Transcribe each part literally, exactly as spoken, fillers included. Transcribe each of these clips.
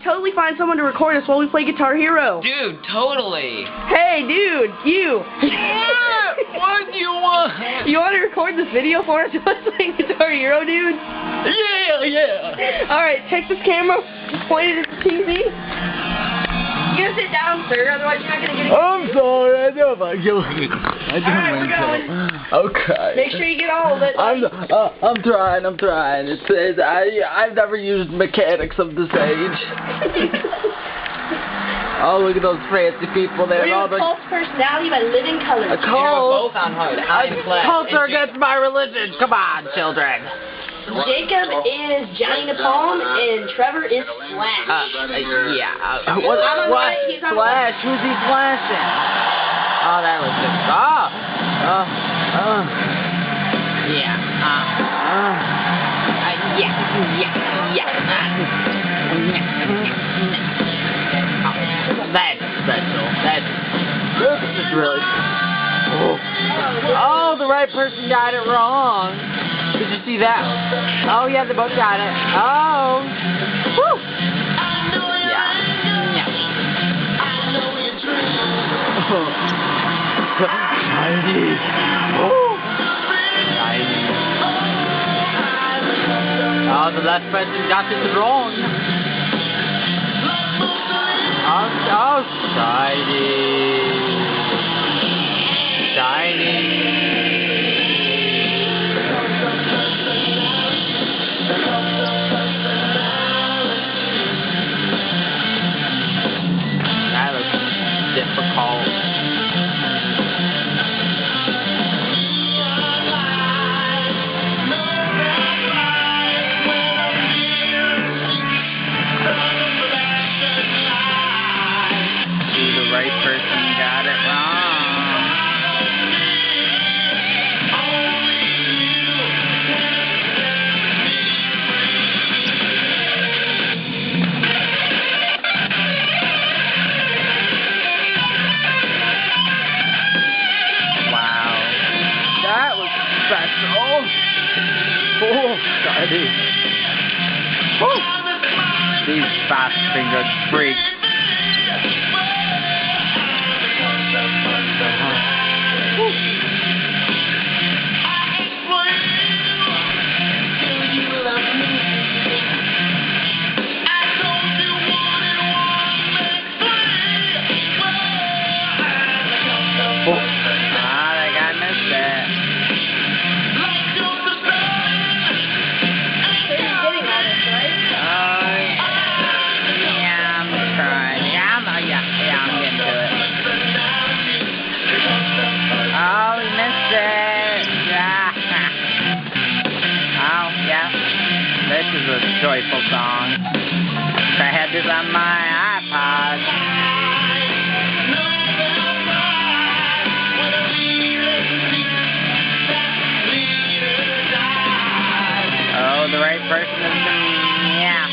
should totally find someone to record us while we play Guitar Hero. Dude, totally. Hey, dude, you. Yeah, what do you want? You want to record this video for us while playing Guitar Hero, dude? Yeah, yeah. Alright, take this camera, point it at the T V. You gotta sit down, sir, otherwise you're not gonna get it. I'm sorry, I don't like you. I don't Alright, mean we're to. Okay. Make sure you get all of it. I'm, uh, I'm trying, I'm trying. It's, it's, I, I've never used mechanics of this age. Oh, look at those fancy people there. We're All doing the Cult's Personality by Living Colors. A cult. both on H U D. A culture against my religion. Come on, children. Jacob is Johnny Napalm and Trevor is Flash. Uh, uh, yeah. Uh, what? I'm on What? the right, he's on the Flash? left. Who's he flashing? Oh, that looks good. Oh. Oh. Oh. Yeah. Uh. Uh. Uh, yeah. Yeah. Yeah. Uh, oh, that's special. That's. This is really. Oh. Oh, the right person got it wrong. Did you see that? Oh, yeah, they both got it. Oh. Woo. Yeah. Yeah. Oh. Shiny. Oh. Shiny. Oh, the last person got it wrong. Oh, oh, shiny. Shiny. That looks difficult. See, the right person got it wrong. That was special. Oh, shiny. Oh. These fast-fingered freaks. Oh. Ah, that guy missed that. Oh, he missed it. Yeah. Oh, yeah. This is a joyful song. I had this on my iPod. Oh, the right person is the... Yeah.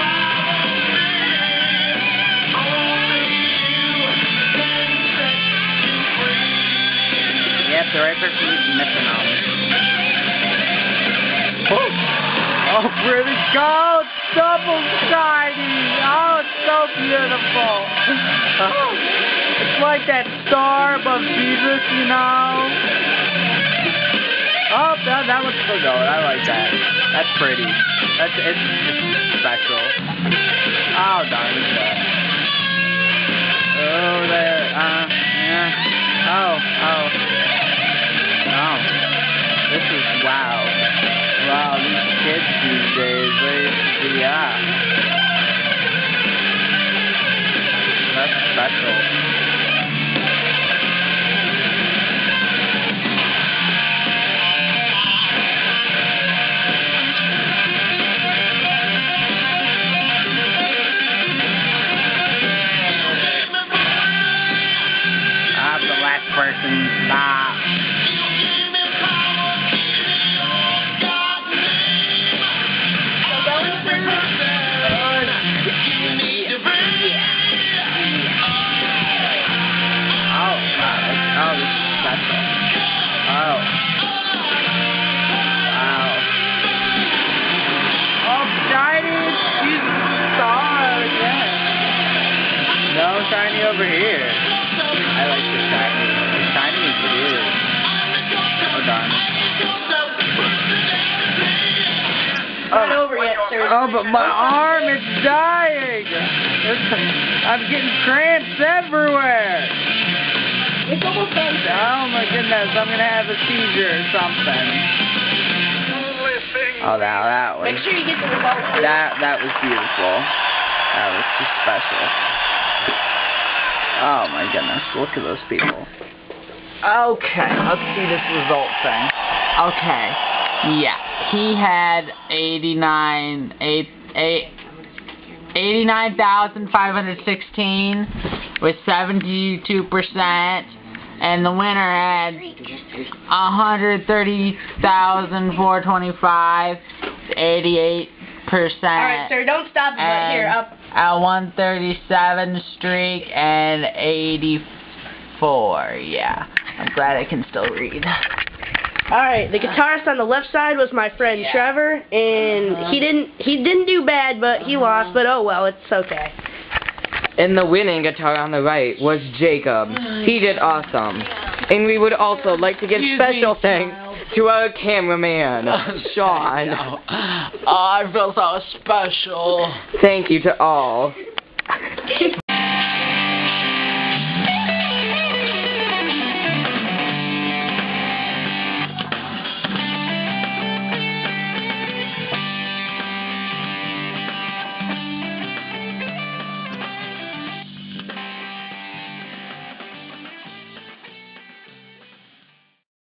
Yep, the right person is missing on. Oh, oh, pretty gold, double shiny. Oh, it's so beautiful. Oh, it's like that star above Jesus, you know. Oh, that, that looks so good. I like that. That's pretty. That's it's, it's special. Oh, darn it. Oh, there. Uh, yeah. Oh, oh. Oh, this is wow. Wow, these kids these days, they, yeah. That's special. I'm the last person. Stop. over here. I like the shiny. The shiny is good. Oh darn. Not over yet, sir. Oh, but my arm is dying. I'm getting cramps everywhere. It's almost done, sir. Oh my goodness, I'm gonna have a seizure or something. Oh, that that was. Make sure you get the results. That that was beautiful. That was just special. Oh my goodness, look at those people. Okay, let's see this result thing. Okay, yeah, he had eighty-nine, eight, eight, eighty-nine thousand five hundred sixteen with seventy-two percent, and the winner had one hundred thirty thousand four hundred twenty-five, eighty-eight percent. Alright, sir, don't stop it right here. Up. A one thirty-seven streak and eighty-four. Yeah, I'm glad I can still read. Alright, the guitarist on the left side was my friend Yeah. Trevor, and Uh-huh. he didn't he didn't do bad, but he lost. But oh well, it's okay. And the winning guitar on the right was Jacob. He did awesome. And we would also like to give Excuse special me, thanks to our cameraman, Sean. Oh, I feel so special. Thank you to all.